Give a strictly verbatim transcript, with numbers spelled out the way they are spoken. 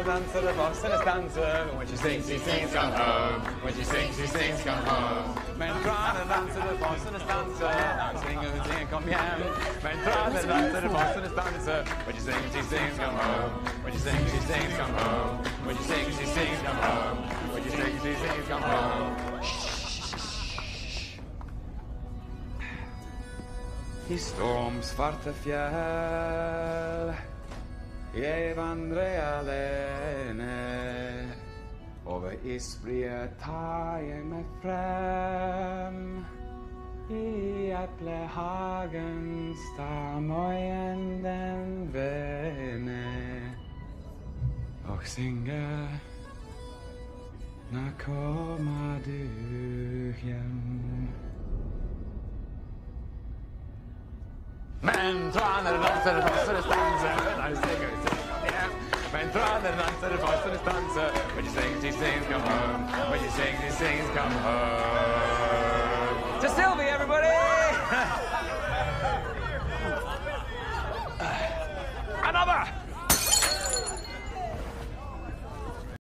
traner danser, the foxen danser. When she sings, she sings, come home. When she sings, she sings, come home. Men traner danser, the foxen danser. Han springer ut igen, kom hjem. Men traner danser, the foxen danser. When she sings, she sings, come home. When she sings, she sings, come home. When she sings, she sings, come home. When she sings, she sings, come home. I stormsvarte fjell jeg vandrer alene. Over isfrie tar jeg meg frem. I eplehagen står møyen den vene. Og synger, når kommer du hjem? Men traner danser, danser, danser. Nei, synger, synger, yeah. Men traner danser, danser, danser. When you sing, she sings, come home. When you sing, she sings, come home.